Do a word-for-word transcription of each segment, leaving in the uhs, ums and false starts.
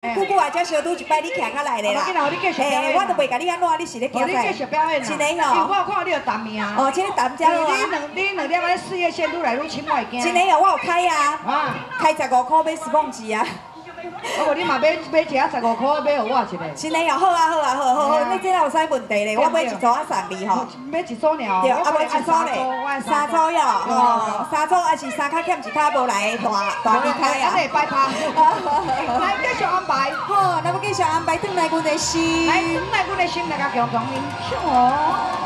久久啊，才相拄一摆，你徛较来咧啦。诶，我都袂甲你安怎，你是咧行啥？ 你继续表演啦。 真的哦。因为我看你有谈命啊。 哦，这个谈遮好啊。 你两你两点仔事业线愈来愈深，我会惊。 真的哦，我有开啊。啊。开十五块买十磅纸啊。 哦，你嘛买买一个十五块，买互我一个。 真的哦，好啊好啊好好好，你这哪有啥问题咧？我买一组啊送你吼。 买一组尔。 对，啊买一组咧，三组哟，哦，三组还是三卡欠一卡无来大大米开啊。 安尼摆拍。来继续安排。 好，那么继续安排转来阮的心。 来转来阮的心，大家共同欣赏哦。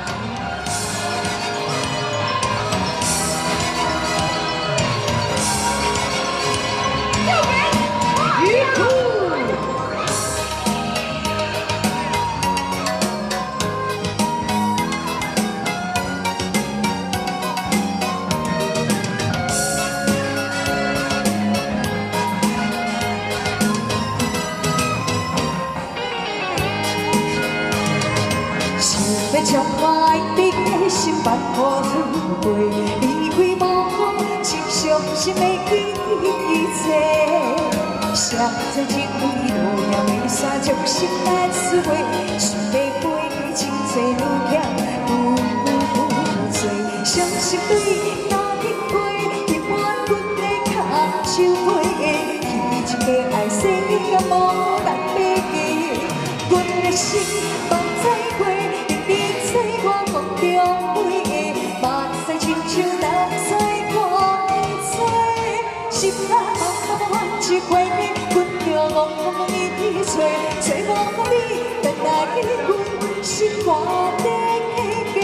要将我爱你的心放付出过，离开无情伤心的季节。谁在情为路险的山，将心来思回，想要飞去情债愈欠愈多。伤心对哪天过，填满阮的脚手背，彼一个爱生甲无人要记，阮的心放在过。 一回，阮着茫茫一片找，找无你，等来阮心肝底记。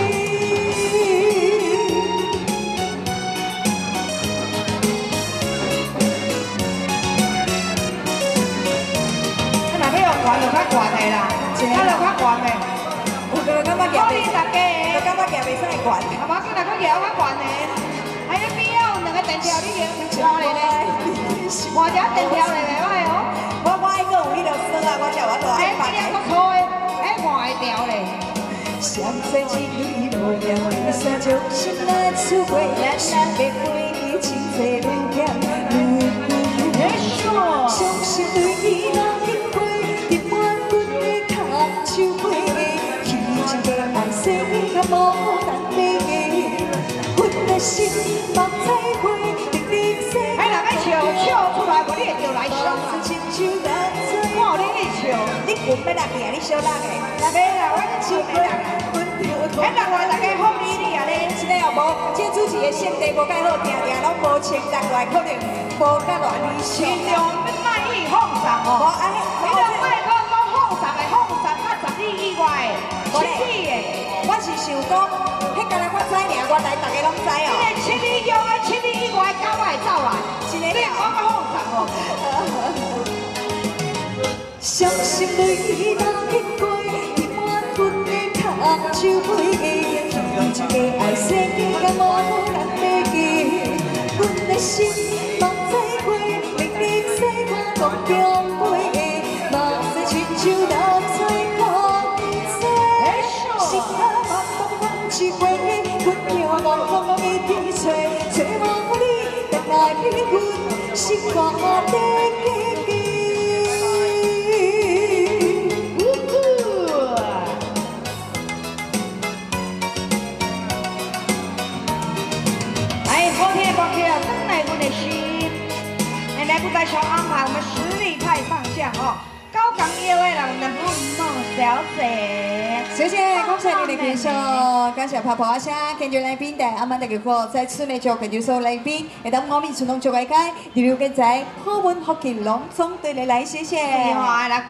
啊，若要用悬就较悬的啦，啊，就较悬的。 有个感觉夹袂， 大家， 就感觉夹袂使悬。 啊，无紧来，佮夹较悬的。哎，你边仔有两个电条，你用换咧咧。 换一电条嚟嚟喂哦！ 我我爱个有迄条绳啊，我叫我落爱放。 哎，这个错的，哎，换一条咧。 相在一里路遥，三将心来思回，想要飞去情债愈欠愈多。伤心对伊若经过，填满阮的脚手背，彼一个爱生甲无人要记，阮的心放在花，零零细。 笑笑出来，无你会着来伤啦。看你去笑， 你滚要落去啊！你小落的， 袂啦，我笑袂落。哎，另外大家福利你啊咧， 真的哦，无，这主持的性地无介好，定定拢无穿，另外可能无介偌理想。 尽量卖去放送哦。无哎，你着卖讲讲放送的，放送甲十二以外的，七二的。 我是想讲，迄个人我知尔，原来大家拢知哦。 七二叫啊，七二以外狗我会走来。 你讲个放送哦， 伤心泪若经过，填满阮的脚手背，用一个爱生甲无人要记，阮的心放在花，零零细我讲中飞，目屎亲像流在空中，心啊茫茫茫一回，阮着茫茫一片找，找无你，等来阮。 心肝底记，呜呼！ 哎，好听的歌曲啊，转来阮的心。来来，不再小安排，我们实力派上将哦。高港业的人的梦梦小姐， 谢谢，感谢你的介绍，感谢拍拍声，跟住来宾的阿曼的结果，在此呢就跟住所来宾，也等我们传统做大家，第六个仔好运福气隆中对你来，谢谢。